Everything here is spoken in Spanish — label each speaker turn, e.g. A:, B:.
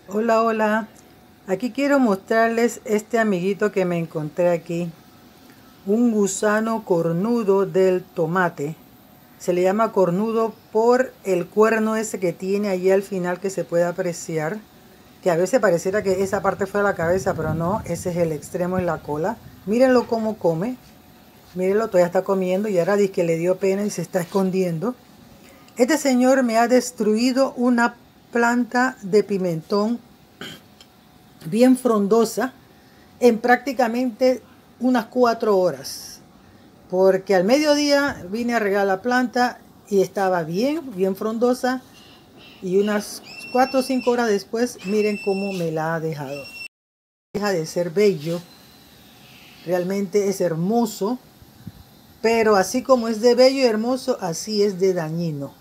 A: Hola, hola. Aquí quiero mostrarles este amiguito que me encontré aquí. Un gusano cornudo del tomate. Se le llama cornudo por el cuerno ese que tiene allí al final que se puede apreciar. Que a veces pareciera que esa parte fue la cabeza, pero no, ese es el extremo en la cola. Mírenlo cómo come. Mírenlo, todavía está comiendo y ahora dice que le dio pena y se está escondiendo. Este señor me ha destruido una planta de pimentón bien frondosa en prácticamente unas 4 horas, porque al mediodía vine a regar la planta y estaba bien frondosa, y unas 4 o 5 horas después miren cómo me la ha dejado. Deja de ser bello, realmente es hermoso, pero así como es de bello y hermoso, así es de dañino.